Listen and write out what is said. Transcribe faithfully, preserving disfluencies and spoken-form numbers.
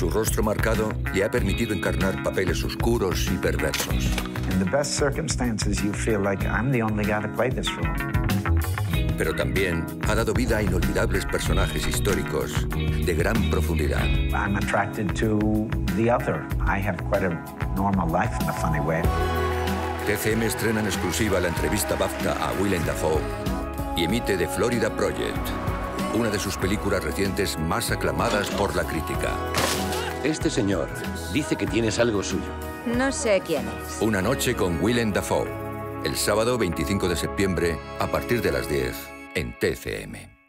Su rostro marcado le ha permitido encarnar papeles oscuros y perversos. In the best circumstances, you feel like I'm the only guy to play this role. Pero también ha dado vida a inolvidables personajes históricos de gran profundidad. I'm attracted to the other. I have quite a normal life in a funny way. T C M estrena en exclusiva la entrevista BAFTA a Willem Dafoe y emite The Florida Project, una de sus películas recientes más aclamadas por la crítica. Este señor dice que tienes algo suyo. No sé quién es. Una noche con Willem Dafoe, el sábado veinticinco de septiembre a partir de las diez en T C M.